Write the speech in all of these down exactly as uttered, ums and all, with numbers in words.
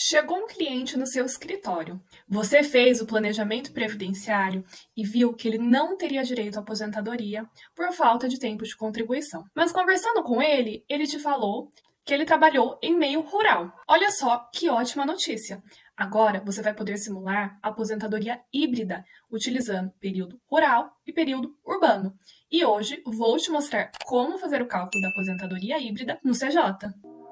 Chegou um cliente no seu escritório. Você fez o planejamento previdenciário e viu que ele não teria direito à aposentadoria por falta de tempo de contribuição. Mas conversando com ele, ele te falou que ele trabalhou em meio rural. Olha só que ótima notícia! Agora você vai poder simular a aposentadoria híbrida, utilizando período rural e período urbano. E hoje vou te mostrar como fazer o cálculo da aposentadoria híbrida no C J.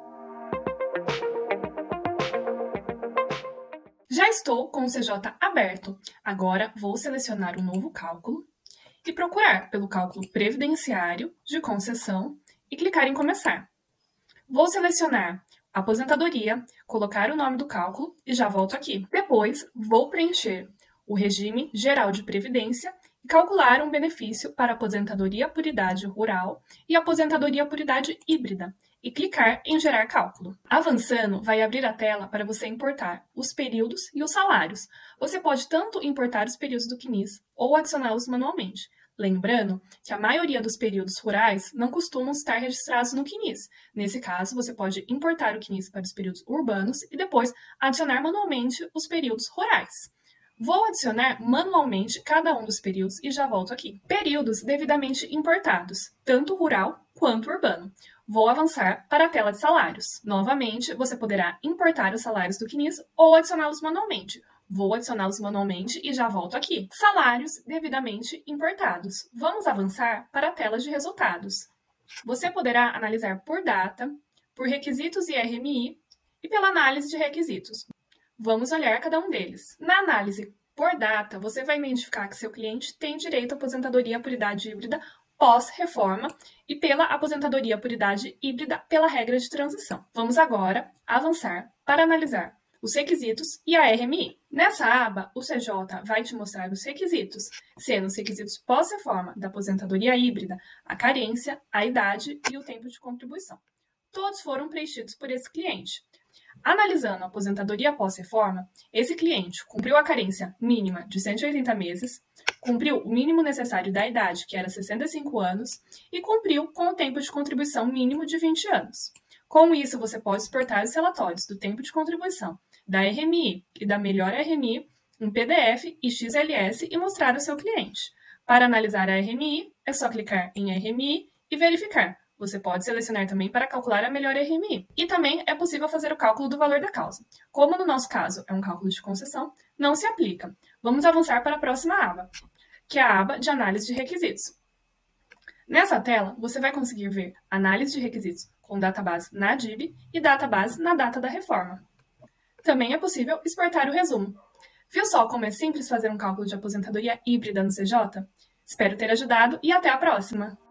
Já estou com o C J aberto. Agora vou selecionar um novo cálculo e procurar pelo cálculo previdenciário de concessão e clicar em começar. Vou selecionar aposentadoria, colocar o nome do cálculo e já volto aqui. Depois, vou preencher o regime geral de previdência e calcular um benefício para aposentadoria por idade rural e aposentadoria por idade híbrida e clicar em gerar cálculo. Avançando, vai abrir a tela para você importar os períodos e os salários. Você pode tanto importar os períodos do C N I S ou adicioná-los manualmente. Lembrando que a maioria dos períodos rurais não costumam estar registrados no C N I S. Nesse caso, você pode importar o C N I S para os períodos urbanos e depois adicionar manualmente os períodos rurais. Vou adicionar manualmente cada um dos períodos e já volto aqui. Períodos devidamente importados, tanto rural quanto urbano. Vou avançar para a tela de salários. Novamente, você poderá importar os salários do C N I S ou adicioná-los manualmente. Vou adicioná-los manualmente e já volto aqui. Salários devidamente importados. Vamos avançar para a tela de resultados. Você poderá analisar por data, por requisitos e R M I e pela análise de requisitos. Vamos olhar cada um deles. Na análise por data, você vai identificar que seu cliente tem direito à aposentadoria por idade híbrida pós-reforma e pela aposentadoria por idade híbrida pela regra de transição. Vamos agora avançar para analisar os requisitos e a R M I. Nessa aba, o C J vai te mostrar os requisitos, sendo os requisitos pós-reforma da aposentadoria híbrida, a carência, a idade e o tempo de contribuição. Todos foram preenchidos por esse cliente. Analisando a aposentadoria pós-reforma, esse cliente cumpriu a carência mínima de cento e oitenta meses, cumpriu o mínimo necessário da idade, que era sessenta e cinco anos, e cumpriu com o tempo de contribuição mínimo de vinte anos. Com isso, você pode exportar os relatórios do tempo de contribuição, da R M I e da melhor R M I em P D F e X L S e mostrar ao seu cliente. Para analisar a R M I, é só clicar em R M I e verificar. Você pode selecionar também para calcular a melhor R M I. E também é possível fazer o cálculo do valor da causa. Como no nosso caso é um cálculo de concessão, não se aplica. Vamos avançar para a próxima aba, que é a aba de análise de requisitos. Nessa tela, você vai conseguir ver análise de requisitos com database na D I B e database na data da reforma. Também é possível exportar o resumo. Viu só como é simples fazer um cálculo de aposentadoria híbrida no C J? Espero ter ajudado e até a próxima!